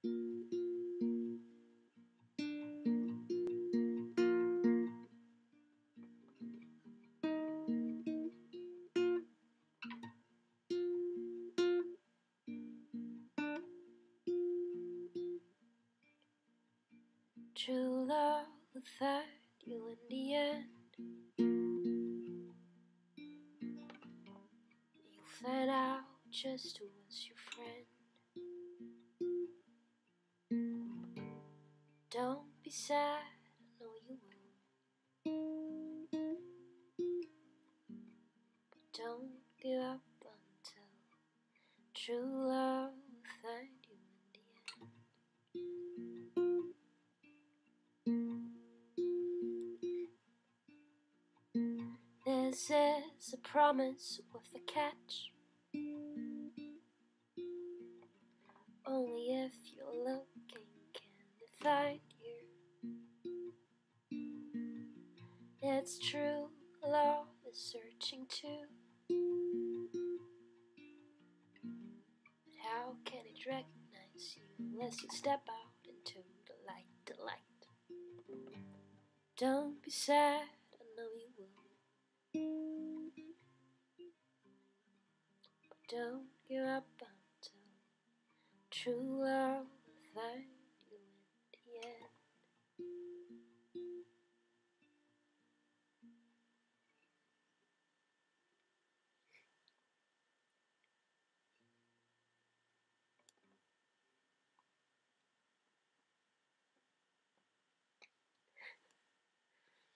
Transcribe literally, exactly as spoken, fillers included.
True love will find you in the end. You'll find out just who was your friend. Don't be sad, I know you will. But don't give up until true love will find you in the end. This is a promise with a catch. Only if you're looking can they find you. It's true, love is searching too. But how can it recognize you unless you step out into the light, the light? Don't be sad, I know you will. But don't give up until true love will find you.